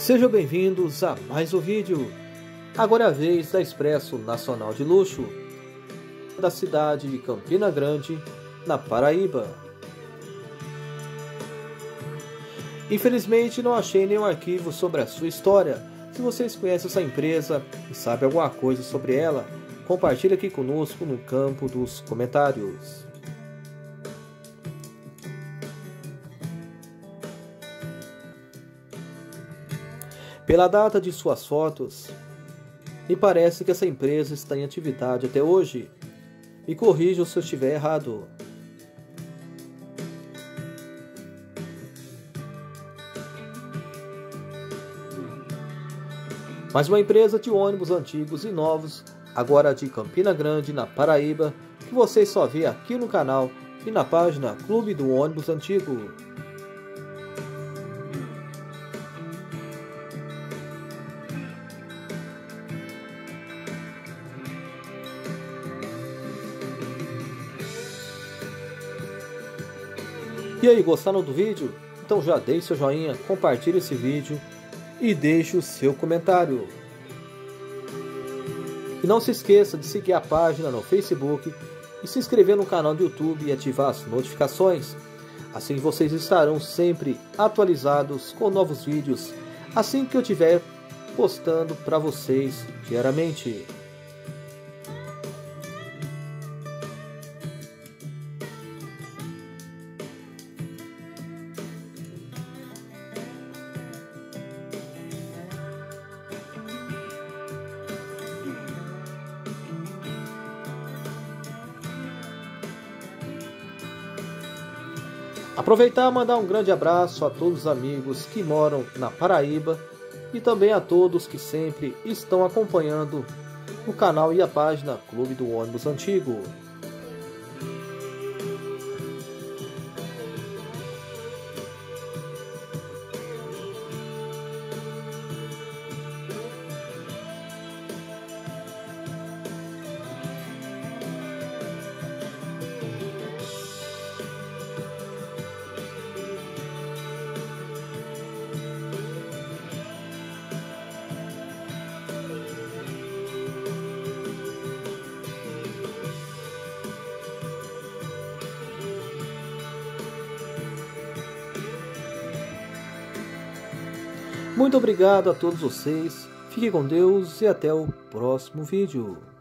Sejam bem-vindos a mais um vídeo. Agora é a vez da Expresso Nacional de Luxo, da cidade de Campina Grande, na Paraíba. Infelizmente não achei nenhum arquivo sobre a sua história. Se vocês conhecem essa empresa e sabem alguma coisa sobre ela, compartilhe aqui conosco no campo dos comentários. Pela data de suas fotos, me parece que essa empresa está em atividade até hoje. Me corrijam se eu estiver errado. Mas uma empresa de ônibus antigos e novos, agora de Campina Grande, na Paraíba, que vocês só vê aqui no canal e na página Clube do Ônibus Antigo. E aí, gostaram do vídeo? Então já deixe seu joinha, compartilhe esse vídeo e deixe o seu comentário. E não se esqueça de seguir a página no Facebook e se inscrever no canal do YouTube e ativar as notificações. Assim vocês estarão sempre atualizados com novos vídeos, assim que eu estiver postando para vocês diariamente. Aproveitar e mandar um grande abraço a todos os amigos que moram na Paraíba e também a todos que sempre estão acompanhando o canal e a página Clube do Ônibus Antigo. Muito obrigado a todos vocês, fiquem com Deus e até o próximo vídeo.